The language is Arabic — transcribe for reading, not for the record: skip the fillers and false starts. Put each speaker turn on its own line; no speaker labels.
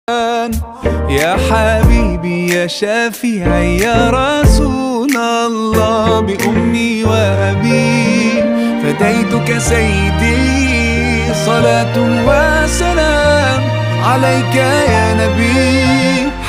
يا حبيبي يا شفيعي يا رسول الله، بأمي وأبي فديتك سيدي، صلاة وسلام عليك يا نبي.